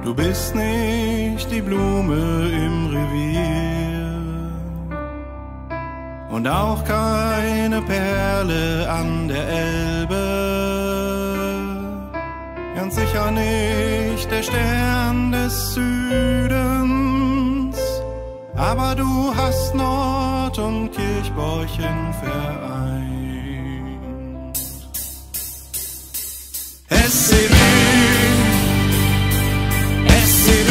Du bist nicht die Blume im Revier und auch keine Perle an der Elbe, ganz sicher nicht der Stern des Südens, aber du hast Nord- und Kirchborchen vereint. SCB, SCB,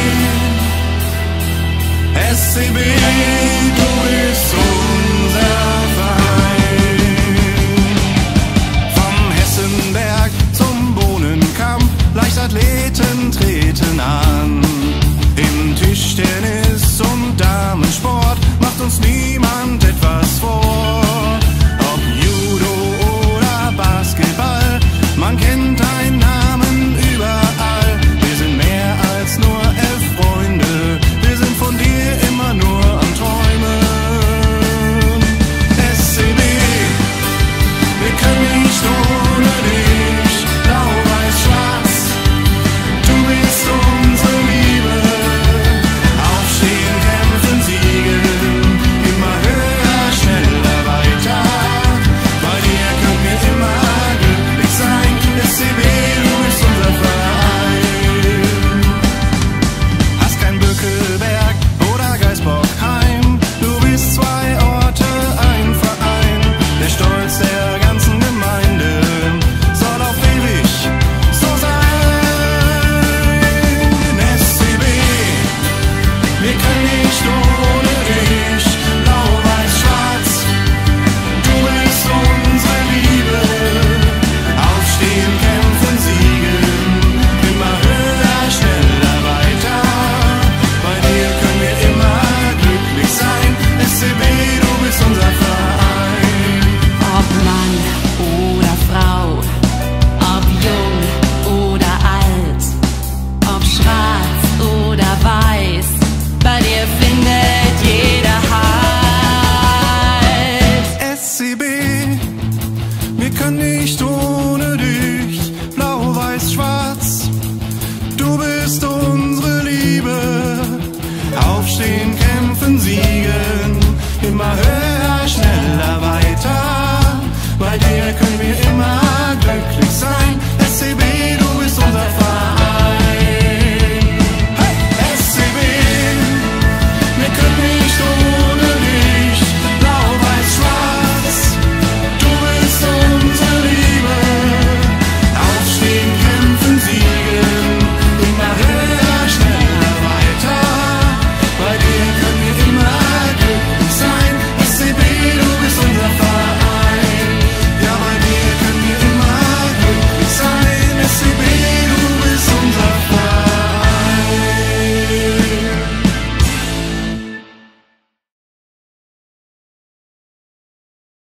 SCB, du bist unser Verein. Vom Hessenberg zum Bohnenkamp, Leichtathleten treten an. Im Tischtennis und Damensport macht uns niemand etwas vor.